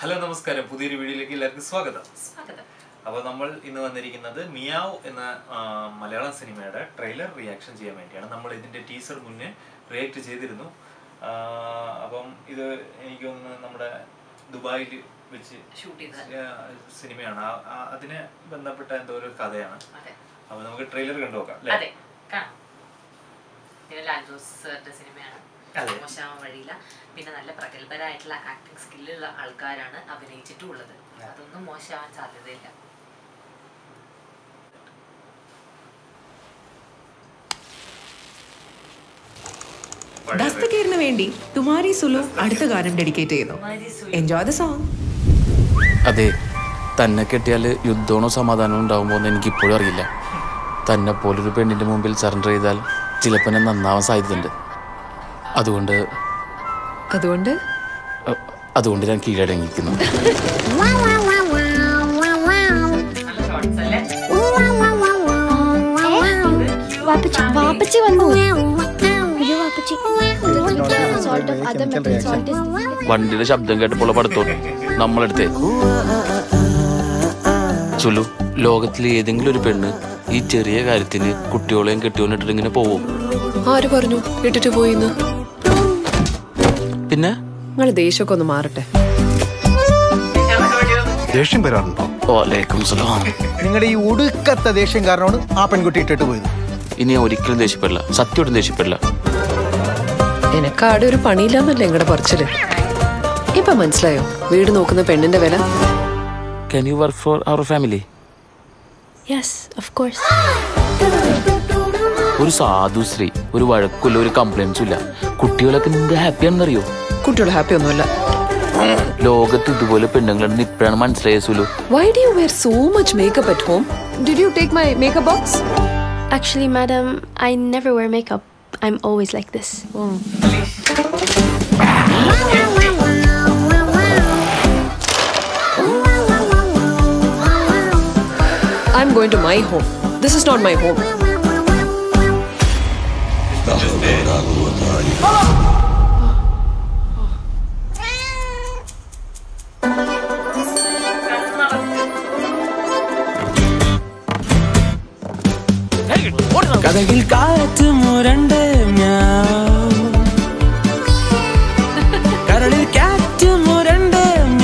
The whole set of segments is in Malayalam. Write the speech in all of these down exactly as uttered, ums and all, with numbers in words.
ഹലോ നമസ്കാരം, പുതിയൊരു വീഡിയോയിലേക്ക് എല്ലാവർക്കും സ്വാഗതം. സ്വാഗതം. അപ്പോൾ നമ്മൾ ഇന്ന് വന്നിരിക്കുന്നത് മിയാവ് എന്ന മലയാളം സിനിമയുടെ ട്രെയിലർ റിയാക്ഷൻ ചെയ്യാൻ വേണ്ടിയാണ്. നമ്മൾ ഇതിൻ്റെ ടീസർ മുന്നേ റിയാക്ട് ചെയ്തിരുന്നു. അപ്പം ഇത് എനിക്ക് തോന്നുന്നു നമ്മുടെ ദുബായിൽ വെച്ച് ഷൂട്ട് ചെയ്ത സിനിമയാണ്. അതിനെ ബന്ധപ്പെട്ട എന്തോ ഒരു കഥയാണ്. അപ്പോൾ നമുക്ക് ട്രെയിലർ കണ്ടു നോക്കാം അല്ലേ? സിനിമയാണ്, മോശമാവാൻ വഴിയില്ല. പിന്നെ നല്ല പ്രഗത്ഭരായിട്ടുള്ള ആക്ടിങ് സ്കില്ലുള്ള ആൾക്കാരാണ് അഭിനയിച്ചിട്ടുള്ളത്. അതൊന്നും മോശമാവാൻ സാധ്യതയില്ല. ദസ്തഗീറിന് വേണ്ടി തുമാരി സുലു അടുത്ത ഗാനം ഡെഡിക്കേറ്റ് ചെയ്യുന്നു. Enjoy the song. അതെ, തന്നെ കെട്ടിയാൽ യുദ്ധമാണോ സമാധാനമോ ഉണ്ടാവുമോ എന്ന് എനിക്ക് ഇപ്പോഴും അറിയില്ല. തന്നെ പോലൊരു പെണ്ണിന്റെ മുമ്പിൽ സറണ്ടർ ചെയ്താൽ ചിലപ്പോൾ ഞാൻ നന്നാവാൻ സാധ്യതയുണ്ട്. അതുകൊണ്ട് അതുകൊണ്ട് അതുകൊണ്ട് ഞാൻ കീഴടങ്ങിയിരിക്കുന്നു. വണ്ടിയുടെ ശബ്ദം കേട്ടപ്പോൾ പടത്തോട്ട് നമ്മളെടുത്തേ. സുലു, ലോകത്തിലെ ഏതെങ്കിലും ഒരു പെണ്ണ് ഈ ചെറിയ കാര്യത്തിന് കുട്ടികളെയും കെട്ടിയോന്നിട്ട് ഇങ്ങനെ പോവും? ആര് പറഞ്ഞു ഇട്ടിട്ട് പോയിന്ന്? പിന്നെ നിങ്ങൾ ദേഷ്യമൊക്കെ ഒന്ന് മാറട്ടെ. ദേഷ്യം വരാറുണ്ടോ? നിങ്ങളുടെ ഈ ഒടുക്കത്തെ ദേഷ്യം കാരണമാണ് ആ പെൺകുട്ടി ഇട്ടിട്ട് പോയത്. ഇനി ഞാൻ ഒരിക്കലും ദേഷ്യപ്പെടില്ല, സത്യമായിട്ടും ദേഷ്യപ്പെടില്ല. എനക്കാടെ ഒരു പണിയില്ലാന്നല്ലേ നിങ്ങളുടെ പറച്ചില്. ഇപ്പൊ മനസ്സിലായോ വീട് നോക്കുന്ന പെണ്ണിന്റെ വില? Can you work for our family? Yes, of course. ഒരു സാധു സ്ത്രീ, ഒരു വഴക്കില്ല, ഒരു കംപ്ലൈൻസും ഇല്ല. കുട്ടികളൊക്കെ നിങ്ങൾക്ക് ഹാപ്പിയാണെന്നറിയോ? കുട്ടികൾ ഹാപ്പി ഒന്നുമല്ല. ലോകത്ത് ഇതുപോലെ പെണ്ണുങ്ങളുണ്ടെന്ന് ഇപ്പോഴാണ് മനസ്സിലായ Sulu. Why do you wear so much makeup at home? Did you take my makeup box? Actually, madam, I never wear makeup. I'm always like this. Mm. I'm going to my home. This is not my home. കഥകിൽ കാറ്റ് മുരണ്ട് കരളിൽ കാറ്റ് മുരണ്ട്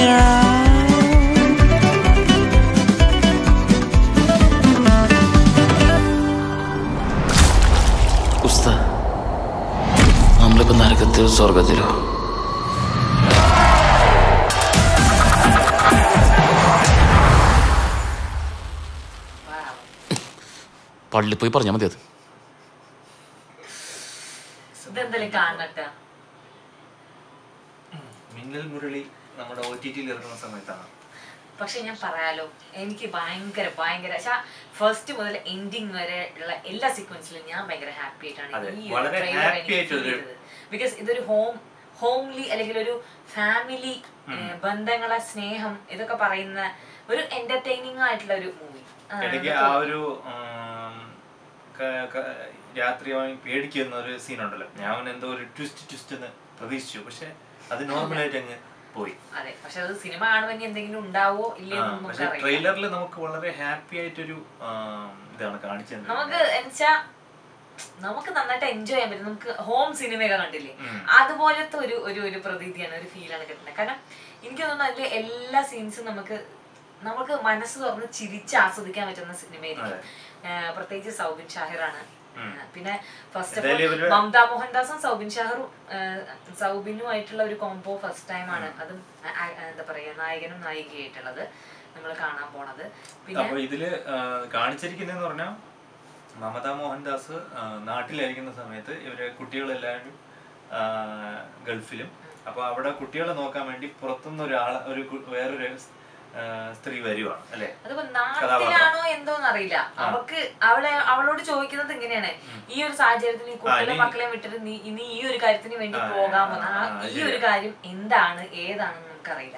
ഉസ്താ, നമ്മളിപ്പോ നരകത്തിലോ സ്വർഗത്തിലോ? പള്ളിയിൽ പോയി പറഞ്ഞാൽ മതി. അത് മിന്നൽ മുരളി നമ്മുടെ ഒ ടി ടിയിൽ ഇറങ്ങുന്ന സമയത്താണ്. പക്ഷെ ഞാൻ പറയാലോ, എനിക്ക് ഭയങ്കര ഭയങ്കര ഫസ്റ്റ് മുതൽ എൻഡിങ് വരെ ഉള്ള എല്ലാ സീക്വൻസിലും ഞാൻ ഭയങ്കര ഹാപ്പി ആയിട്ടാണ് ഈ ട്രെയിലർ. ബിക്കോസ് ഇതൊരു ഹോം ഹോംലി അല്ലെങ്കിൽ ഒരു ഫാമിലി ബന്ധങ്ങളെ സ്നേഹം ഇതൊക്കെ പറയുന്ന ഒരു എന്റർടൈനിങ് ആയിട്ടുള്ള ഒരു മൂവി. ആ ഒരു രാത്രി പേടിക്കുന്ന ഒരു സീനുണ്ടല്ലോ, ഞാൻ എന്തോ ഒരു ട്വിസ്റ്റ് ട്വിസ്റ്റ് എന്ന് പ്രതീക്ഷിച്ചു. പക്ഷെ അത് നോർമലായിട്ട് അങ്ങ് പോയി. അതെ, പക്ഷെ അത് സിനിമ കാണുമ്പോൾ എന്തെങ്കിലും ഉണ്ടാവോ ഇല്ലയോ? പക്ഷെ ട്രെയിലറിൽ നമുക്ക് വളരെ ഹാപ്പി ആയിട്ടൊരു ഇതാണ് കാണിച്ചത്. നമുക്ക് എന്നുവെച്ചാ നമുക്ക് നന്നായിട്ട് എൻജോയ് ചെയ്യാൻ പറ്റും. നമുക്ക് ഹോം സിനിമയൊക്കെ കണ്ടില്ലേ, അതുപോലത്തെ ഒരു ഒരു ഒരു പ്രതീതിയാണ്, ഒരു ഫീലാണ് കിട്ടുന്നത്. കാരണം എനിക്ക് തോന്നുന്നു അതിലെ എല്ലാ സീൻസും നമുക്ക് നമുക്ക് മനസ്സ് തുറന്ന് ചിരിച്ച് ആസ്വദിക്കാൻ പറ്റുന്ന സിനിമയായിരിക്കും. പ്രത്യേകിച്ച് സൗബിൻ ഷാഹിറാണ്. പിന്നെ ഫസ്റ്റ് ഓഫ് ഓൾ മമത മോഹൻദാസും സൗബിൻ ഷാഹിറും സൗബിനുമായിട്ടുള്ള ഒരു കോംബോ ഫസ്റ്റ് ടൈം ആണ്. അതും എന്താ പറയാ, നായകനും നായികയായിട്ടുള്ളത് നമ്മൾ കാണാൻ പോണത്. പിന്നെ ഇതില് കാണിച്ചിരിക്കുന്നതെന്ന് പറഞ്ഞാൽ മമത മോഹൻദാസ് നാട്ടിലായിരിക്കുന്ന സമയത്ത് ഇവര് കുട്ടികളെല്ലാവരും ഗൾഫിലും. അപ്പൊ അവിടെ കുട്ടികളെ നോക്കാൻ വേണ്ടി പുറത്തുനിന്ന് ഒരാളെ ഒരു വേറൊരു സ്ത്രീ വരുവാണ് അല്ലെ. അതിപ്പോ നാട്ടിലാണോ എന്തോന്ന് അറിയില്ല. അവക്ക് അവളെ അവളോട് ചോദിക്കുന്നത് ഇങ്ങനെയാണ്, ഈ ഒരു സാഹചര്യത്തിൽ ഈ കുട്ടികളെ മക്കളെ വിട്ടിട്ട് നീ ഇനി ഈ ഒരു കാര്യത്തിന് വേണ്ടി പോകാമോ? ഈ ഒരു കാര്യം എന്താണ് ഏതാണെന്ന് നമുക്കറിയില്ല.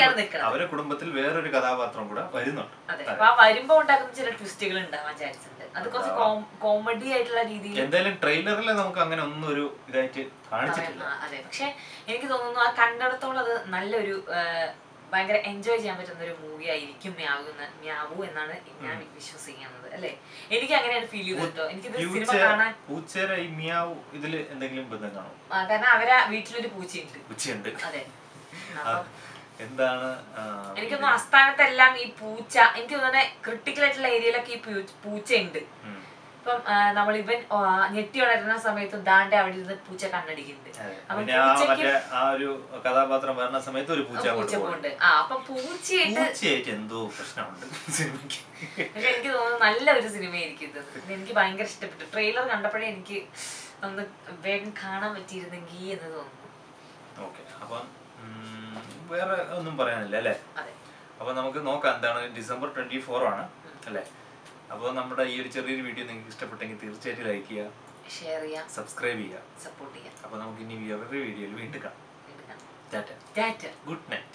അവരുടെ കുടുംബത്തിൽ വേറൊരു കഥാപാത്രം കൂടെ വരുന്നുണ്ട്. അതെ, അപ്പൊ ആ വരുമ്പോ ഉണ്ടാക്കുന്ന ചില ട്വിസ്റ്റുകൾ ഉണ്ടാവാൻ ചാൻസ് ഉണ്ട്. അത് കുറച്ച് കോമഡി ആയിട്ടുള്ള രീതിയിൽ. എന്തായാലും ട്രെയിലറിൽ നമുക്ക് അങ്ങനെ ഒന്നും ഒരു ഇതായിട്ട് കാണിച്ചിട്ടില്ല. അതെ, പക്ഷെ എനിക്ക് തോന്നുന്നു ആ കണ്ടിടത്തോളം അത് നല്ലൊരു ഭയങ്കര എൻജോയ് ചെയ്യാൻ പറ്റുന്ന ഒരു മൂവി ആയിരിക്കും മ്യാവു മ്യാവു എന്നാണ് ഞാൻ വിശ്വസിക്കുന്നത്, അല്ലെ? എനിക്ക് അങ്ങനെയാണ് ഫീൽ ചെയ്തത് കേട്ടോ. എനിക്കിത് സിനിമ കാണാൻ പൂച്ചയുടെ ഈ മ്യാവു ഇതില് എന്തെങ്കിലും ബന്ധം കാണോ? കാരണം അവരെ വീട്ടിലൊരു പൂച്ചയുണ്ട്. പൂച്ചയുണ്ട്, അതെ. എന്താണ് എനിക്കൊന്നും ആസ്ഥാനത്തെല്ലാം ഈ പൂച്ച, എനിക്ക് തോന്നുന്നത് ക്രിട്ടിക്കൽ ആയിട്ടുള്ള ഏരിയയിലൊക്കെ ഈ പൂച്ച ഉണ്ട്. ഇപ്പം നമ്മൾ ഇവൻ ഞെട്ടി ഉണരുന്ന സമയത്ത് ദാണ്ടെ അവിടെ ഇരുന്ന് പൂച്ച കണ്ണടിക്കുന്നുണ്ട്. ആ ഒരു കഥാപാത്രം വരുന്ന സമയത്ത് ഒരു പൂച്ച പൂച്ചയുണ്ട്. ആ അപ്പൊ പൂച്ചയായിട്ട് എന്തോ പ്രശ്നമുണ്ട് സിനിമയ്ക്ക്. എനിക്ക് തോന്നുന്നു നല്ലൊരു സിനിമയായിരിക്കും ഇത്. എനിക്ക് ഭയങ്കര ഇഷ്ടപ്പെട്ടു. ട്രെയിലർ കണ്ടപ്പോഴേ എനിക്ക് ഒന്ന് വേഗം കാണാൻ പറ്റിയിരുന്നെങ്കിൽ എന്ന് തോന്നുന്നു. ഓക്കെ, അപ്പം വേറെ ഒന്നും പറയാനില്ല അല്ലേ? അപ്പൊ നമുക്ക് നോക്കാം എന്താണ്. ഡിസംബർ ട്വന്റി ഫോർ ആണ് അല്ലേ? അപ്പോൾ നമ്മുടെ ഈ ഒരു ചെറിയൊരു വീഡിയോ നിങ്ങൾക്ക് ഇഷ്ടപ്പെട്ടെങ്കിൽ തീർച്ചയായിട്ടും ലൈക്ക് ചെയ്യുക, ഷെയർ ചെയ്യുക, സബ്സ്ക്രൈബ് ചെയ്യുക, സപ്പോർട്ട് ചെയ്യുക. അപ്പോൾ നമുക്ക് ഇനി വേറൊരു വീഡിയോയിൽ വീണ്ടും കാണാം. ടാറ്റ. Good night.